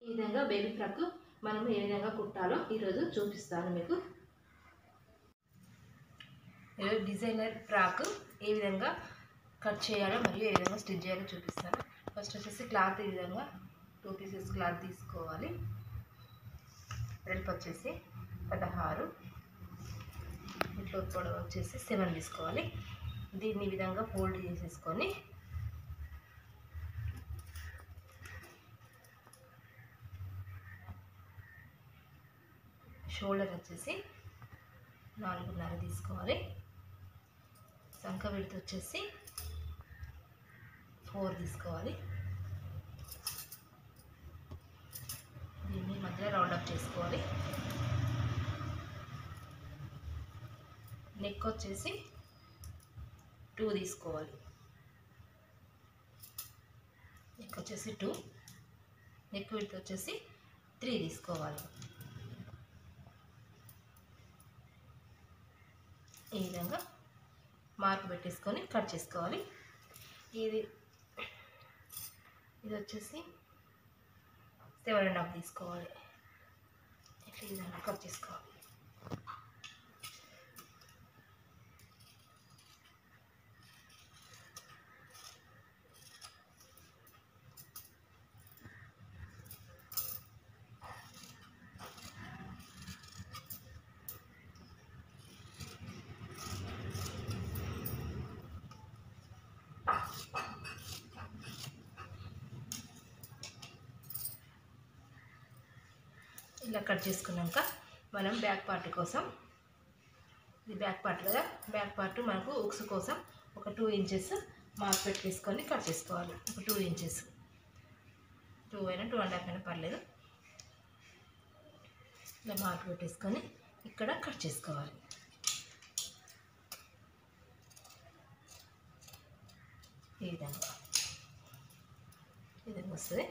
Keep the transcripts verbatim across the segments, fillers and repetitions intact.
ఈ విధంగా baby frock మనం ఏ విధంగా కుట్టాలో ఈరోజు చూపిస్తాను మీకు. ఈరోజు డిజైనర్ ఫ్రాక్ ఏ విధంగా కట్ చేయాలో మరియు ఏ విధంగా స్టిచ్ చేయాలో చూపిస్తాను. ఫస్ట్ వచ్చేసి క్లాత్ ఈ విధంగా టూ పీసెస్ క్లాత్ తీసుకోవాలి. వెడల్పు వచ్చేసి పదహారు, ఇట్లా పొడవు వచ్చేసి సెవెన్ తీసుకోవాలి. దీన్ని ఈ విధంగా ఫోల్డ్ చేసేసుకొని షోల్డర్ వచ్చేసి నాలుగున్నర తీసుకోవాలి. సంక విడత వచ్చేసి ఫోర్ తీసుకోవాలి. దీన్ని మధ్యలో రౌండ్ అప్ చేసుకోవాలి. నెక్ వచ్చేసి టూ తీసుకోవాలి. నెక్ వచ్చేసి టూ, నెక్ విడత వచ్చేసి త్రీ తీసుకోవాలి. ఈ విధంగా మార్క్ పెట్టేసుకొని కట్ చేసుకోవాలి. ఇది ఇది వచ్చేసి సెవెన్ అండ్ హాఫ్ తీసుకోవాలి. ఇట్లా ఈ విధంగా కట్ చేసుకోవాలి. ఇలా కట్ చేసుకున్నాక మనం బ్యాక్ పార్ట్ కోసం, ఇది బ్యాక్ పార్ట్ కదా, బ్యాక్ పార్ట్ మనకు ఉక్స్ కోసం ఒక టూ ఇంచెస్ మార్క్ పెట్టేసుకొని కట్ చేసుకోవాలి. ఒక టూ ఇంచెస్ టూ అయినా టూ అండ్ హాఫ్ అయినా పర్లేదు. ఇలా మార్క్ పెట్టేసుకొని ఇక్కడ కట్ చేసుకోవాలి. ఈ విధంగా ఈ విధంగా వస్తుంది.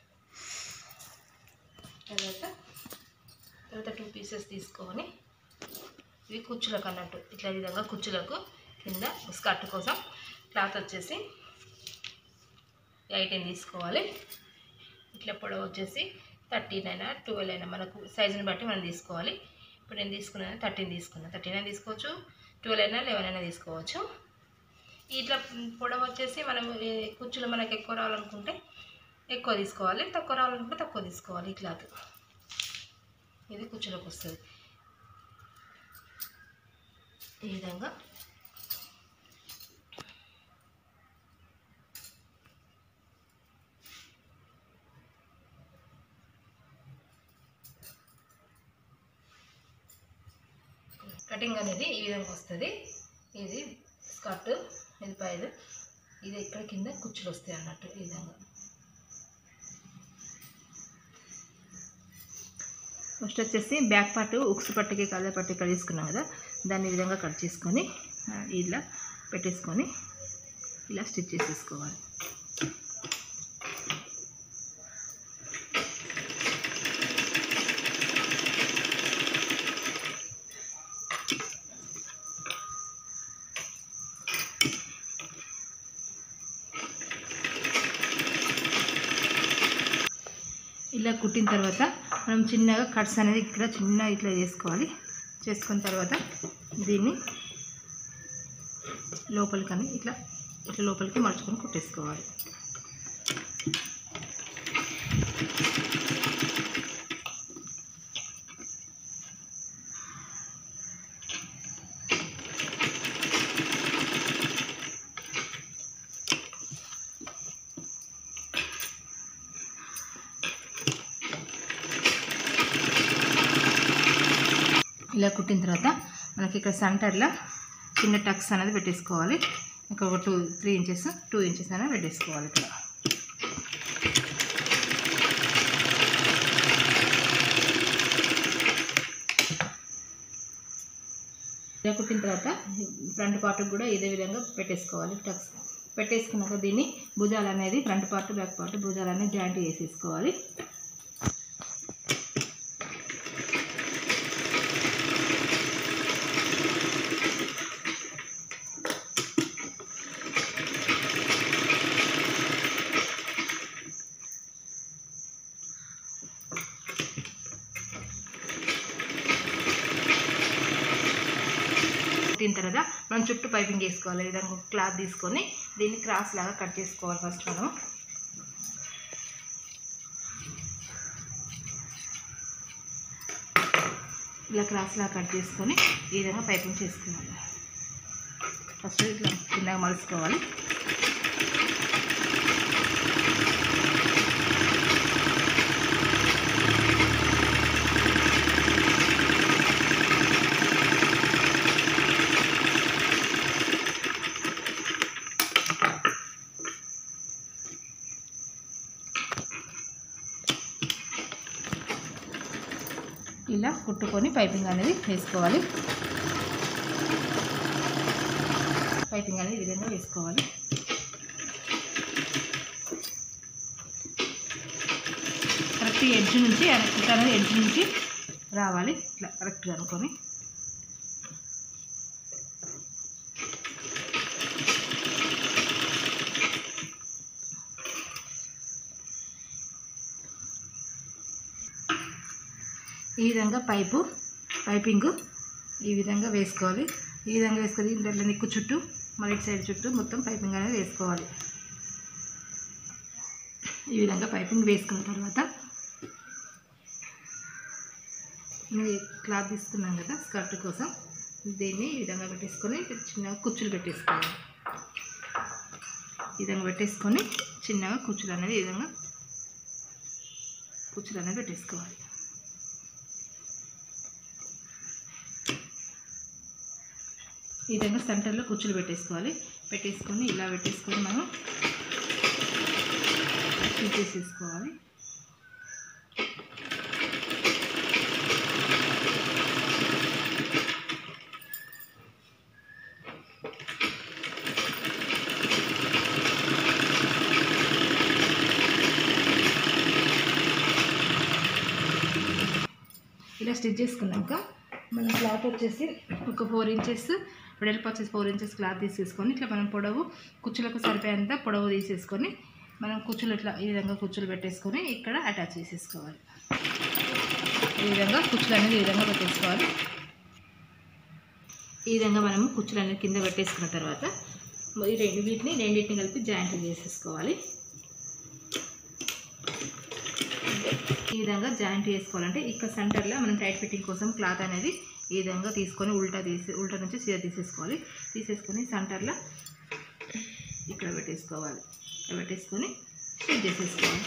తర్వాత తర్వాత టూ పీసెస్ తీసుకొని ఇవి కుచ్చులకు అన్నట్టు ఇట్లా విధంగా కుచ్చులకు కింద స్కర్ట్ కోసం క్లాత్ వచ్చేసి ఎయిటీన్ తీసుకోవాలి. ఇట్లా పొడవు వచ్చేసి థర్టీన్ అయినా ట్వెల్వ్ అయినా మనకు సైజుని బట్టి మనం తీసుకోవాలి. ఇప్పుడు నేను తీసుకున్నాను థర్టీన్ తీసుకున్నాను. థర్టీన్ అయినా తీసుకోవచ్చు, ట్వెల్వ్ అయినా లెవెన్ అయినా తీసుకోవచ్చు. ఇట్లా పొడవు వచ్చేసి మనం కుచ్చులు మనకు ఎక్కువ రావాలనుకుంటే ఎక్కువ తీసుకోవాలి, తక్కువ రావాలనుకుంటే తక్కువ తీసుకోవాలి. ఈ క్లాత్ ఇది కుచ్చులకు వస్తుంది. ఈ విధంగా కటింగ్ అనేది ఈ విధంగా వస్తుంది. ఇది స్కర్ట్, ఇది పైది, ఇది ఇక్కడ కింద కుచ్చులు వస్తాయి అన్నట్టు. ఈ విధంగా ఫస్ట్ వచ్చేసి బ్యాక్ పార్ట్ ఉక్స్ పట్టుకి కళ్ళ పట్టు ఇక్కడ తీసుకున్నాం కదా, దాన్ని ఈ విధంగా కట్ చేసుకొని ఇలా పెట్టేసుకొని ఇలా స్టిచ్ చేసేసుకోవాలి. ఇలా కుట్టిన తర్వాత మనం చిన్నగా కట్స్ అనేది ఇక్కడ చిన్న ఇట్లా చేసుకోవాలి. చేసుకున్న తర్వాత దీన్ని లోపలికని ఇట్లా ఇట్లా లోపలికి మలుచుకొని కుట్టేసుకోవాలి. ఇలా కుట్టిన తర్వాత మనకి ఇక్కడ సెంటర్లో చిన్న టక్స్ అనేది పెట్టేసుకోవాలి. ఇక్కడ ఒక two three inches two inches అనేది పెట్టేసుకోవాలి. ఇక్కడ ఇలా కుట్టిన తర్వాత ఫ్రంట్ పార్ట్కి కూడా ఇదే విధంగా పెట్టేసుకోవాలి. టక్స్ పెట్టేసుకున్నాక దీన్ని భుజాలు అనేది ఫ్రంట్ పార్ట్ బ్యాక్ పార్ట్ భుజాలు అనేది జాయింట్ చేసేసుకోవాలి. కుట్టిన తర్వాత మనం చుట్టూ పైపింగ్ వేసుకోవాలి. ఈ విధంగా క్లాత్ తీసుకొని దీన్ని క్రాస్ లాగా కట్ చేసుకోవాలి. ఫస్ట్ మనం ఇలా క్రాస్ లాగా కట్ చేసుకొని ఈ విధంగా పైపింగ్ చేసుకోవాలి. ఫస్ట్ ఇట్లా చిన్నగా మలుసుకోవాలి. ఇలా కుట్టుకొని పైపింగ్ అనేది వేసుకోవాలి. పైపింగ్ అనేది ఈ విధంగా వేసుకోవాలి. కరెక్ట్ ఎడ్జ్ నుంచి కుట్ట అనేది ఎడ్జ్ నుంచి రావాలి. ఇట్లా కరెక్ట్గా అనుకొని ఈ విధంగా పైపు పైపింగ్ ఈ విధంగా వేసుకోవాలి. ఈ విధంగా వేసుకొని దాంట్లో నెక్కు చుట్టూ మరి ఇటు సైడ్ చుట్టూ మొత్తం పైపింగ్ అనేది వేసుకోవాలి. ఈ విధంగా పైపింగ్ వేసుకున్న తర్వాత క్లాత్ తీసుకున్నాం కదా స్కర్ట్ కోసం, దీన్ని ఈ విధంగా పెట్టేసుకొని చిన్నగా కుచ్చులు పెట్టేసుకోవాలి. ఈ విధంగా పెట్టేసుకొని చిన్నగా కుచ్చులు అనేది ఈ విధంగా కుచ్చులు అనేది పెట్టేసుకోవాలి. ఈ విధంగా సెంటర్లో కుచ్చులు పెట్టేసుకోవాలి. పెట్టేసుకొని ఇలా పెట్టేసుకొని మనం స్టిచ్ చేసేసుకోవాలి. ఇలా స్టిచ్ చేసుకున్నాక మన క్లాత్ వచ్చేసి ఒక ఫోర్ ఇంచెస్ వెడల్పు వచ్చేసి ఫోర్ ఇంచెస్ క్లాత్ తీసేసుకొని ఇట్లా మనం పొడవు కుచ్చులకు సరిపోయేంత పొడవు తీసేసుకొని మనం కుచ్చులు ఇట్లా ఈ విధంగా కుచ్చులు పెట్టేసుకొని ఇక్కడ అటాచ్ చేసేసుకోవాలి. ఈ విధంగా కుచ్చులు అనేది ఈ విధంగా పెట్టేసుకోవాలి. ఈ విధంగా మనము కుచ్చులు అనేది కింద పెట్టేసుకున్న తర్వాత ఈ రెండు వీటిని రెండింటిని కలిపి జాయింట్ చేసేసుకోవాలి. ఈ విధంగా జాయింట్ చేసుకోవాలంటే ఇక్కడ సెంటర్లో మనం టైట్ ఫిట్టింగ్ కోసం క్లాత్ అనేది ఈ విధంగా తీసుకొని ఉల్టా తీసి ఉల్టా నుంచి సీదా తీసేసుకోవాలి. తీసేసుకొని సెంటర్లో ఇక్కడ పెట్టేసుకోవాలి. ఇక్కడ పెట్టేసుకొని స్టిచ్ చేసేసుకోవాలి.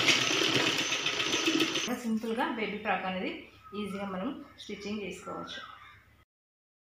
సింపుల్గా బేబీ ఫ్రాక్ అనేది ఈజీగా మనం స్టిచ్చింగ్ చేసుకోవచ్చు.